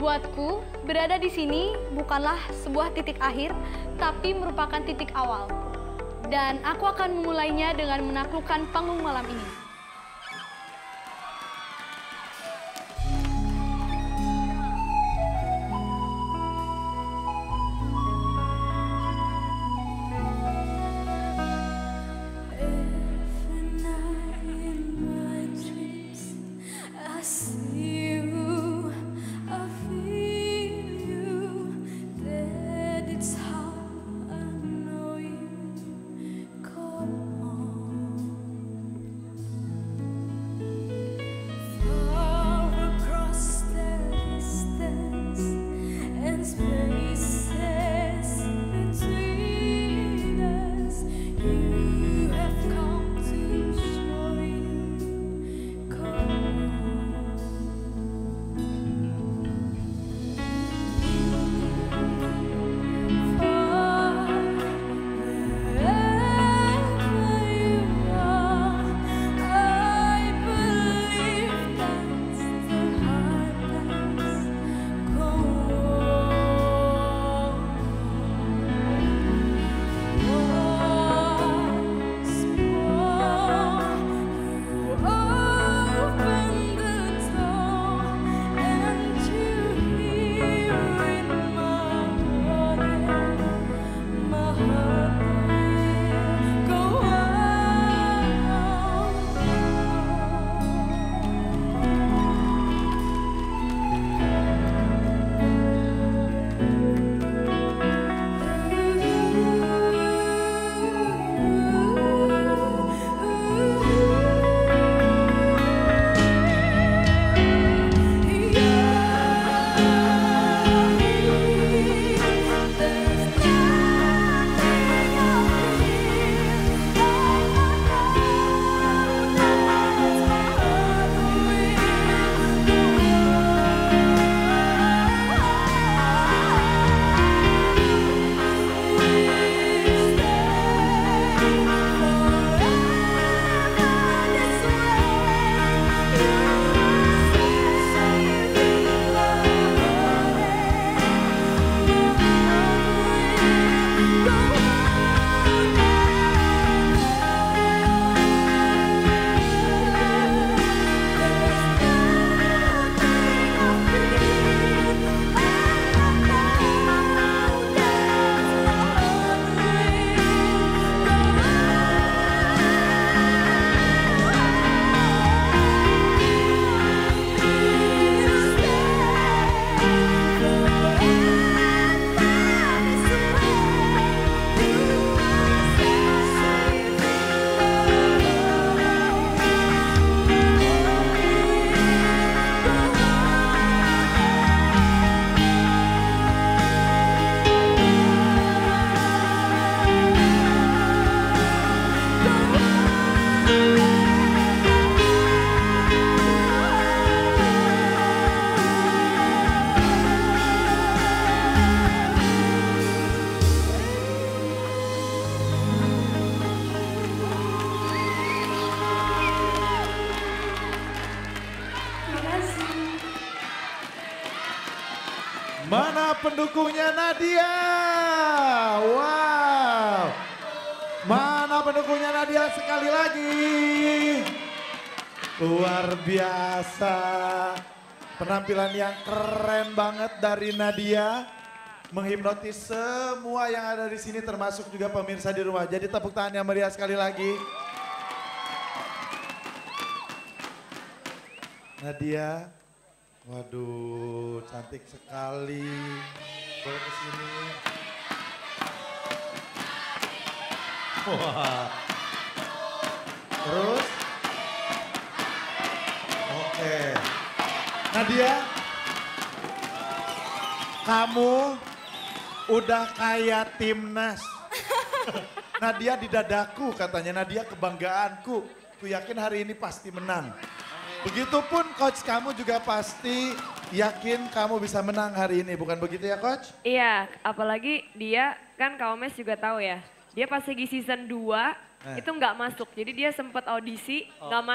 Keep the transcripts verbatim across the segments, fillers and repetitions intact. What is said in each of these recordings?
Buatku, berada di sini bukanlah sebuah titik akhir, tapi merupakan titik awal. Dan aku akan memulainya dengan menaklukkan panggung malam ini. Mana pendukungnya Nadia? Wow. Mana pendukungnya Nadia sekali lagi? Luar biasa. Penampilan yang keren banget dari Nadia. Menghipnotis semua yang ada di sini termasuk juga pemirsa di rumah. Jadi tepuk tangan yang meriah sekali lagi. Nadia. Waduh, cantik sekali. Boleh ke sini. Wah. Terus. Oke. Nadia. Kamu udah kayak timnas. Nadia di dadaku katanya, Nadia kebanggaanku. Ku yakin hari ini pasti menang. Begitupun coach kamu juga pasti yakin kamu bisa menang hari ini, bukan begitu ya coach? Iya, apalagi dia kan Kak Omes juga tahu ya. Dia pas lagi season dua eh. itu nggak masuk, jadi dia sempat audisi nggak oh. masuk.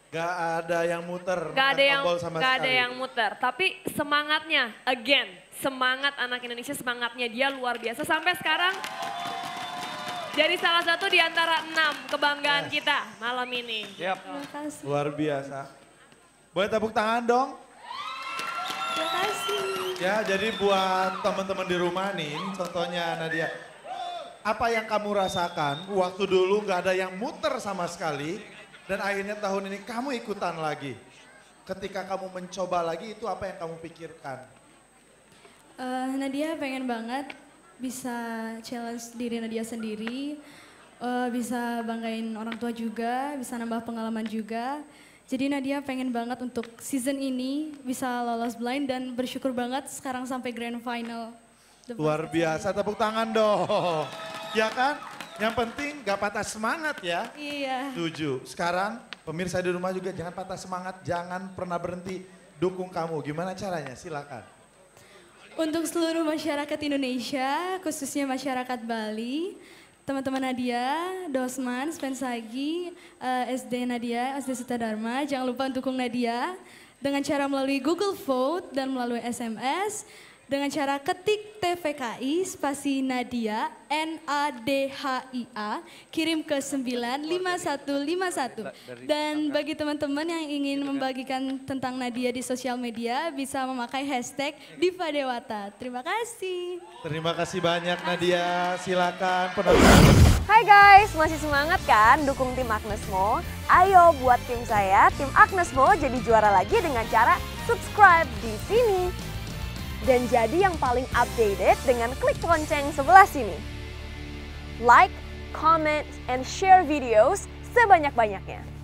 Gak ada yang muter. Gak ada yang tombol sama gak ada sekali. yang muter. Tapi semangatnya, again, semangat anak Indonesia, semangatnya dia luar biasa. Sampai sekarang jadi salah satu di antara enam kebanggaan Yes. kita malam ini. Yap. Terima kasih. Luar biasa. Boleh tepuk tangan dong? Terima kasih. Ya, jadi buat teman-teman di rumah nih, ini contohnya Nadia. Apa yang kamu rasakan waktu dulu gak ada yang muter sama sekali dan akhirnya tahun ini kamu ikutan lagi. Ketika kamu mencoba lagi itu apa yang kamu pikirkan? Eh, Nadia pengen banget bisa challenge diri Nadia sendiri, eh, bisa banggain orang tua juga, bisa nambah pengalaman juga. Jadi Nadia pengen banget untuk season ini bisa lolos blind dan bersyukur banget sekarang sampai grand final. The Luar Voice. biasa, tepuk tangan dong. Ya kan? Yang penting gak patah semangat ya. Iya. Setuju. Sekarang pemirsa di rumah juga jangan patah semangat, jangan pernah berhenti dukung kamu. Gimana caranya? Silakan. Untuk seluruh masyarakat Indonesia, khususnya masyarakat Bali, teman-teman Nadia, Dosman, Spensagi, eh, S D Nadia, S D Suta Dharma, jangan lupa dukung Nadia dengan cara melalui Google Vote dan melalui S M S. Dengan cara ketik T V K I spasi Nadia N A D H I A kirim ke sembilan lima satu lima satu. Dan bagi teman-teman yang ingin membagikan tentang Nadia di sosial media bisa memakai hashtag Diva Dewata. Terima kasih. Terima kasih banyak Nadia, silakan penonton. Hai guys, masih semangat kan dukung tim Agnes Mo? Ayo buat tim saya, tim Agnes Mo jadi juara lagi dengan cara subscribe di sini. Dan jadi yang paling updated dengan klik lonceng sebelah sini. Like, comment, and share videos sebanyak-banyaknya.